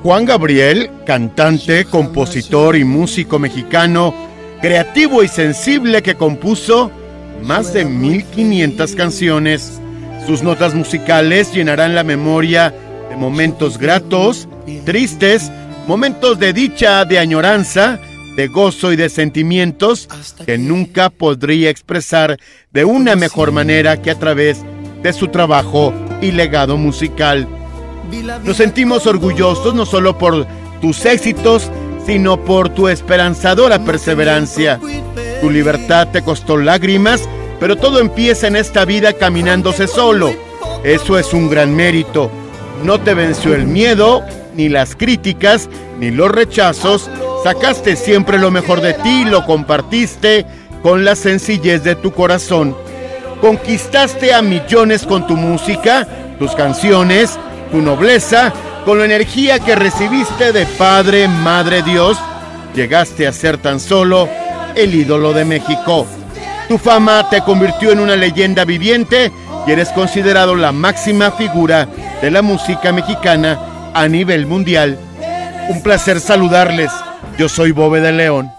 Juan Gabriel, cantante, compositor y músico mexicano, creativo y sensible que compuso más de 1500 canciones. Sus notas musicales llenarán la memoria de momentos gratos, tristes, momentos de dicha, de añoranza, de gozo y de sentimientos que nunca podría expresar de una mejor manera que a través de su trabajo y legado musical. Nos sentimos orgullosos no solo por tus éxitos, sino por tu esperanzadora perseverancia. Tu libertad te costó lágrimas, pero todo empieza en esta vida caminándose solo. Eso es un gran mérito. No te venció el miedo, ni las críticas, ni los rechazos. Sacaste siempre lo mejor de ti y lo compartiste con la sencillez de tu corazón. Conquistaste a millones con tu música, tus canciones, tu nobleza, con la energía que recibiste de Padre, Madre Dios. Llegaste a ser tan solo el ídolo de México. Tu fama te convirtió en una leyenda viviente y eres considerado la máxima figura de la música mexicana a nivel mundial. Un placer saludarles. Yo soy Bobe de León.